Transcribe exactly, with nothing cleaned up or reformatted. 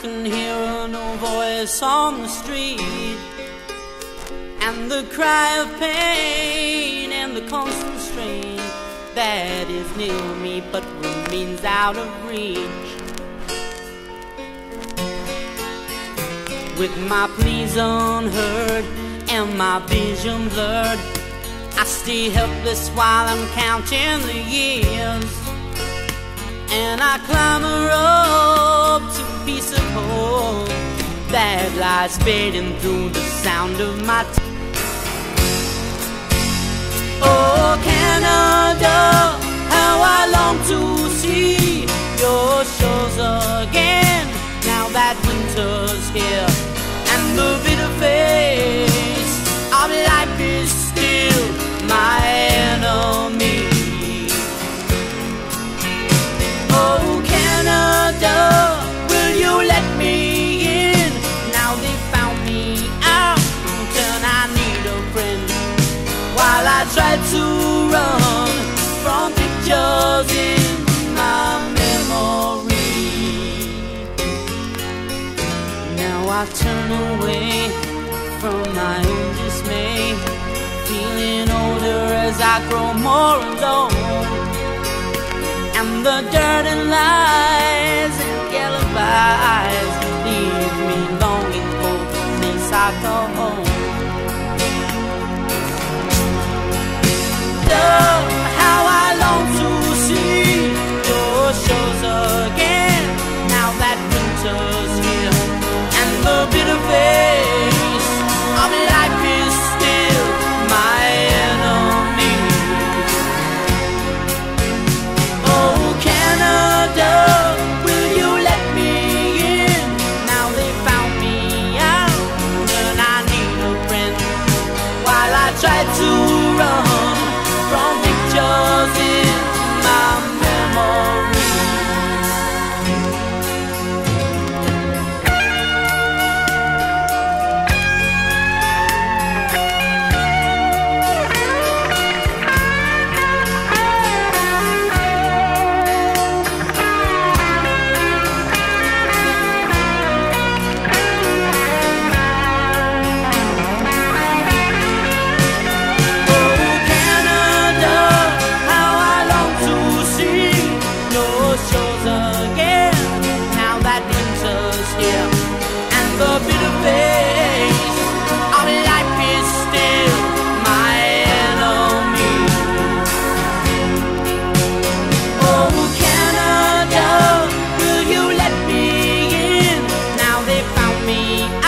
can hear no voice on the street, and the cry of pain and the constant strain that is near me but remains out of reach. With my pleas unheard and my vision blurred, I stay helpless while I'm counting the years, and I climber up to a piece of hope that lies fading through the sound of my tears. Oh, Canada, how I long to see your shores again, now that winter's here and the bitter face of life is still my enemy. Oh, Canada, will you let me in? Now they found me out and I need a friend, while I try to run from pictures in my memory. Now I turn away from my own dismay, feeling older as I grow more alone, and the dirt and lies and yellow eyes leave me longing for the place I call home. Oh, how I long to see your shores again, now that winter's here and the bitter face of life is still my enemy. Oh, Canada, will you let me in? Now they found me out and I need a friend, while I try to run from pictures in my memory. Me